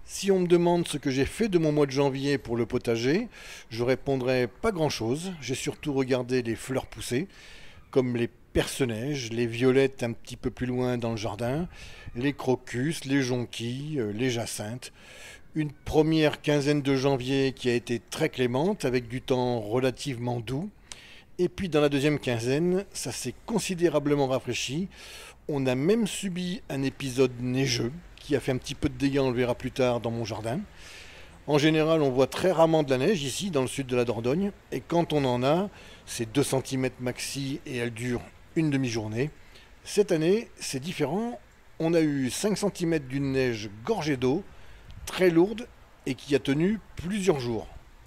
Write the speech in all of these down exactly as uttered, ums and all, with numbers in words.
Si on me demande ce que j'ai fait de mon mois de janvier pour le potager, je répondrai pas grand-chose. J'ai surtout regardé les fleurs pousser, comme les perce-neige, les violettes un petit peu plus loin dans le jardin, les crocus, les jonquilles, euh, les jacinthes. Une première quinzaine de janvier qui a été très clémente, avec du temps relativement doux. Et puis dans la deuxième quinzaine, ça s'est considérablement rafraîchi. On a même subi un épisode neigeux qui a fait un petit peu de dégâts, on le verra plus tard dans mon jardin. En général, on voit très rarement de la neige ici, dans le sud de la Dordogne. Et quand on en a, c'est deux centimètres maxi et elle dure une demi-journée. Cette année, c'est différent. On a eu cinq centimètres d'une neige gorgée d'eau, très lourde et qui a tenu plusieurs jours.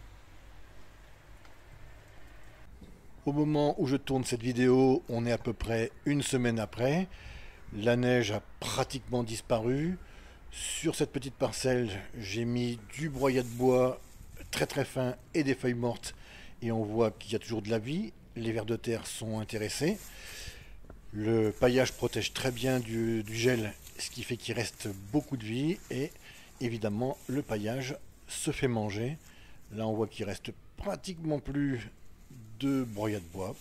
Au moment où je tourne cette vidéo, on est à peu près une semaine après. La neige a pratiquement disparu. Sur cette petite parcelle, j'ai mis du broyat de bois très très fin et des feuilles mortes. Et on voit qu'il y a toujours de la vie. Les vers de terre sont intéressés. Le paillage protège très bien du, du gel, ce qui fait qu'il reste beaucoup de vie. Et évidemment, le paillage se fait manger. Là, on voit qu'il reste pratiquement plus de broyat de bois.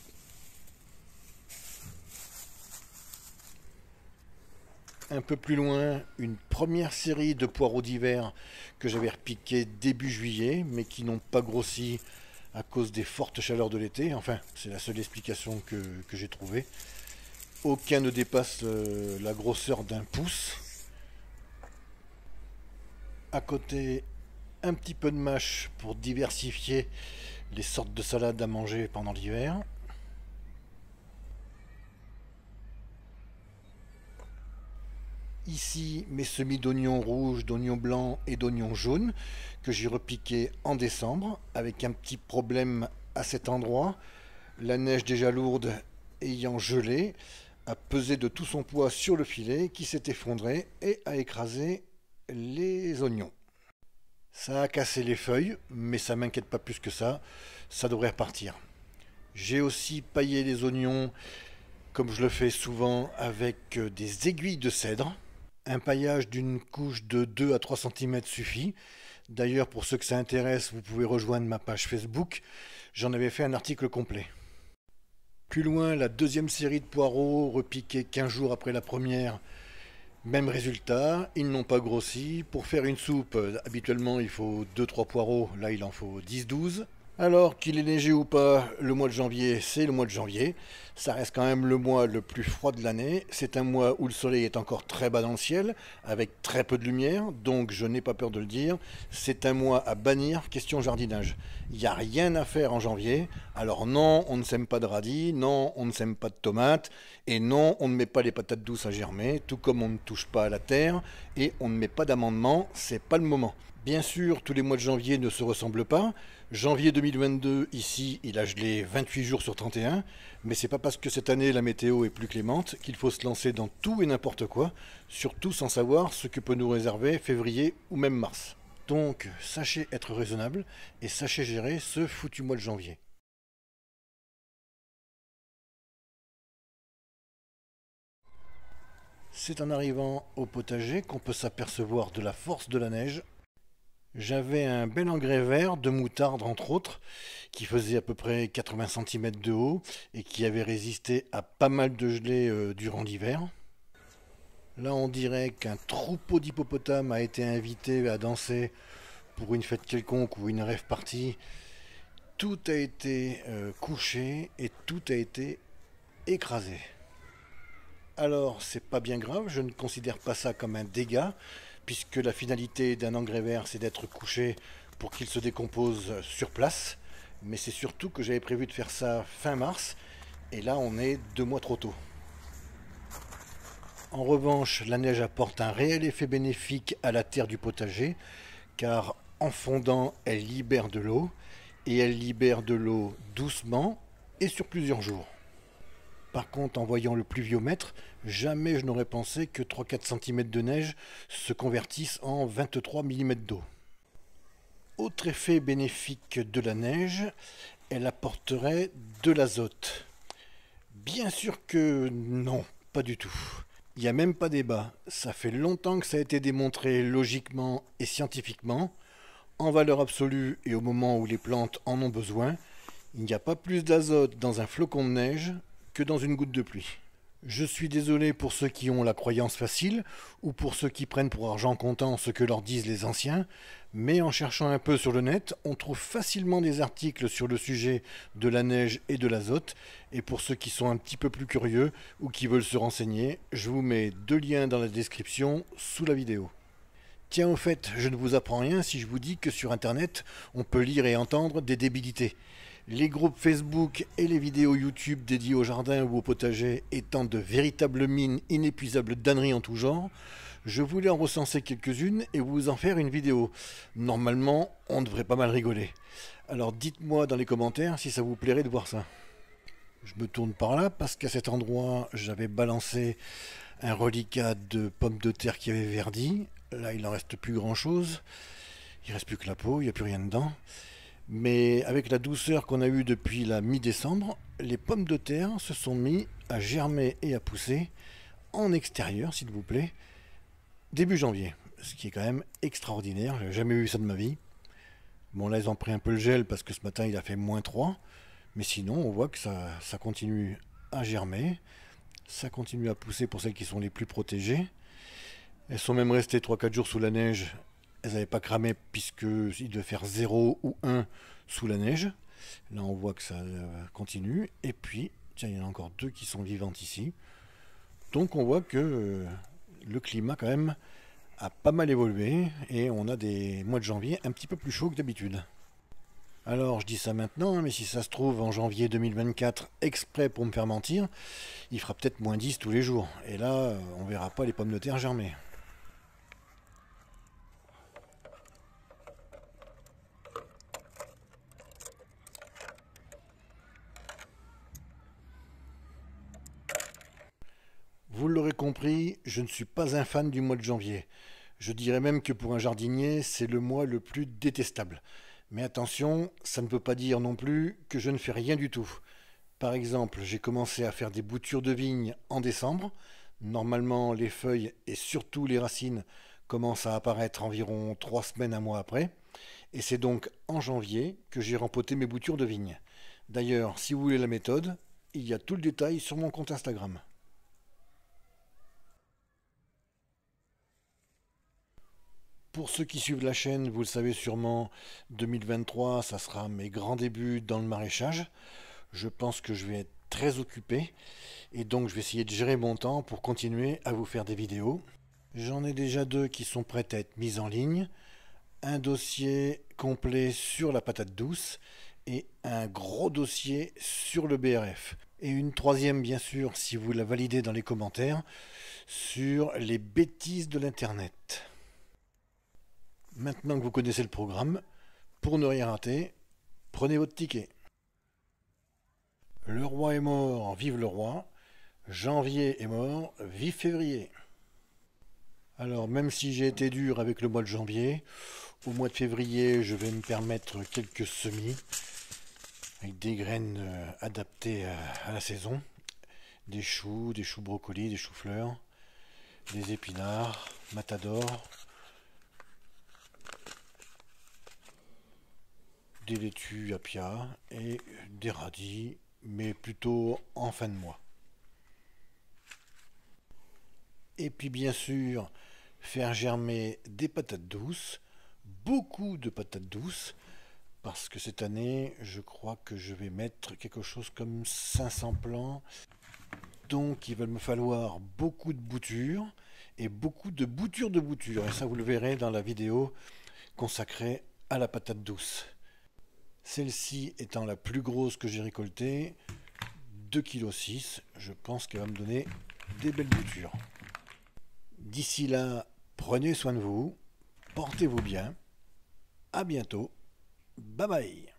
Un peu plus loin, une première série de poireaux d'hiver que j'avais repiqués début juillet, mais qui n'ont pas grossi à cause des fortes chaleurs de l'été. Enfin, c'est la seule explication que, que j'ai trouvée. Aucun ne dépasse euh, la grosseur d'un pouce. À côté, un petit peu de mâche pour diversifier les sortes de salades à manger pendant l'hiver. Ici, mes semis d'oignons rouges, d'oignons blancs et d'oignons jaunes que j'ai repiqués en décembre avec un petit problème à cet endroit. La neige déjà lourde ayant gelé a pesé de tout son poids sur le filet qui s'est effondré et a écrasé les oignons. Ça a cassé les feuilles, mais ça m'inquiète pas plus que ça, ça devrait repartir. J'ai aussi paillé les oignons, comme je le fais souvent, avec des aiguilles de cèdre. Un paillage d'une couche de deux à trois centimètres suffit. D'ailleurs, pour ceux que ça intéresse, vous pouvez rejoindre ma page Facebook. J'en avais fait un article complet. Plus loin, la deuxième série de poireaux, repiqués quinze jours après la première. Même résultat, ils n'ont pas grossi. Pour faire une soupe, habituellement il faut deux trois poireaux, là il en faut dix douze. Alors qu'il est neigé ou pas, le mois de janvier, c'est le mois de janvier. Ça reste quand même le mois le plus froid de l'année. C'est un mois où le soleil est encore très bas dans le ciel, avec très peu de lumière, donc je n'ai pas peur de le dire. C'est un mois à bannir, question jardinage. Il n'y a rien à faire en janvier. Alors non, on ne sème pas de radis, non, on ne sème pas de tomates, et non, on ne met pas les patates douces à germer, tout comme on ne touche pas à la terre, et on ne met pas d'amendement, c'est pas le moment. Bien sûr, tous les mois de janvier ne se ressemblent pas. Janvier deux mille vingt-deux, ici, il a gelé vingt-huit jours sur trente et un, mais c'est pas parce que cette année la météo est plus clémente qu'il faut se lancer dans tout et n'importe quoi, surtout sans savoir ce que peut nous réserver février ou même mars. Donc, sachez être raisonnable et sachez gérer ce foutu mois de janvier. C'est en arrivant au potager qu'on peut s'apercevoir de la force de la neige. J'avais un bel engrais vert de moutarde entre autres, qui faisait à peu près quatre-vingts centimètres de haut et qui avait résisté à pas mal de gelée euh, durant l'hiver. Là on dirait qu'un troupeau d'hippopotames a été invité à danser pour une fête quelconque ou une rave party. Tout a été euh, couché et tout a été écrasé. Alors c'est pas bien grave, je ne considère pas ça comme un dégât, puisque la finalité d'un engrais vert, c'est d'être couché pour qu'il se décompose sur place. Mais c'est surtout que j'avais prévu de faire ça fin mars, et là on est deux mois trop tôt. En revanche, la neige apporte un réel effet bénéfique à la terre du potager, car en fondant, elle libère de l'eau, et elle libère de l'eau doucement et sur plusieurs jours. Par contre, en voyant le pluviomètre, jamais je n'aurais pensé que trois à quatre centimètres de neige se convertissent en vingt-trois millimètres d'eau. Autre effet bénéfique de la neige, elle apporterait de l'azote. Bien sûr que non, pas du tout. Il n'y a même pas débat. Ça fait longtemps que ça a été démontré logiquement et scientifiquement. En valeur absolue et au moment où les plantes en ont besoin, il n'y a pas plus d'azote dans un flocon de neige que dans une goutte de pluie. Je suis désolé pour ceux qui ont la croyance facile ou pour ceux qui prennent pour argent comptant ce que leur disent les anciens, mais en cherchant un peu sur le net, on trouve facilement des articles sur le sujet de la neige et de l'azote, et pour ceux qui sont un petit peu plus curieux ou qui veulent se renseigner, je vous mets deux liens dans la description sous la vidéo. Tiens, au fait, je ne vous apprends rien si je vous dis que sur internet, on peut lire et entendre des débilités. Les groupes Facebook et les vidéos YouTube dédiées au jardin ou au potager étant de véritables mines inépuisables d'âneries en tout genre, je voulais en recenser quelques-unes et vous en faire une vidéo. Normalement, on devrait pas mal rigoler. Alors dites-moi dans les commentaires si ça vous plairait de voir ça. Je me tourne par là parce qu'à cet endroit, j'avais balancé un reliquat de pommes de terre qui avait verdi. Là, il n'en reste plus grand-chose. Il ne reste plus que la peau, il n'y a plus rien dedans. Mais avec la douceur qu'on a eue depuis la mi-décembre, les pommes de terre se sont mis à germer et à pousser en extérieur, s'il vous plaît, début janvier. Ce qui est quand même extraordinaire, j'ai jamais vu ça de ma vie. Bon, là, ils ont pris un peu le gel parce que ce matin, il a fait moins trois. Mais sinon, on voit que ça, ça continue à germer. Ça continue à pousser pour celles qui sont les plus protégées. Elles sont même restées trois quatre jours sous la neige. Elles n'avaient pas cramé puisqu'il devait faire zéro ou un sous la neige. Là, on voit que ça continue. Et puis, tiens, il y en a encore deux qui sont vivantes ici. Donc, on voit que euh, le climat, quand même, a pas mal évolué. Et on a des mois de janvier un petit peu plus chauds que d'habitude. Alors, je dis ça maintenant, mais si ça se trouve, en janvier deux mille vingt-quatre, exprès pour me faire mentir, il fera peut-être moins dix tous les jours. Et là, on verra pas les pommes de terre germer. Vous l'aurez compris, je ne suis pas un fan du mois de janvier. Je dirais même que pour un jardinier, c'est le mois le plus détestable. Mais attention, ça ne veut pas dire non plus que je ne fais rien du tout. Par exemple, j'ai commencé à faire des boutures de vigne en décembre. Normalement, les feuilles et surtout les racines commencent à apparaître environ trois semaines, un mois après. Et c'est donc en janvier que j'ai rempoté mes boutures de vigne. D'ailleurs, si vous voulez la méthode, il y a tout le détail sur mon compte Instagram. Pour ceux qui suivent la chaîne, vous le savez sûrement, deux mille vingt-trois, ça sera mes grands débuts dans le maraîchage. Je pense que je vais être très occupé et donc je vais essayer de gérer mon temps pour continuer à vous faire des vidéos. J'en ai déjà deux qui sont prêtes à être mises en ligne. Un dossier complet sur la patate douce et un gros dossier sur le B R F. Et une troisième, bien sûr, si vous la validez dans les commentaires, sur les bêtises de l'Internet. Maintenant que vous connaissez le programme, pour ne rien rater, prenez votre ticket. Le roi est mort, vive le roi. Janvier est mort, vive février. Alors même si j'ai été dur avec le mois de janvier, au mois de février je vais me permettre quelques semis avec des graines adaptées à la saison. Des choux, des choux brocolis, des choux-fleurs, des épinards, matador, des laitues apia et des radis, mais plutôt en fin de mois. Et puis bien sûr, faire germer des patates douces, beaucoup de patates douces, parce que cette année, je crois que je vais mettre quelque chose comme cinq cents plants. Donc il va me falloir beaucoup de boutures, et beaucoup de boutures de boutures. Et ça, vous le verrez dans la vidéo consacrée à la patate douce. Celle-ci étant la plus grosse que j'ai récoltée, deux virgule six kilos, je pense qu'elle va me donner des belles boutures. D'ici là, prenez soin de vous, portez-vous bien, à bientôt, bye bye.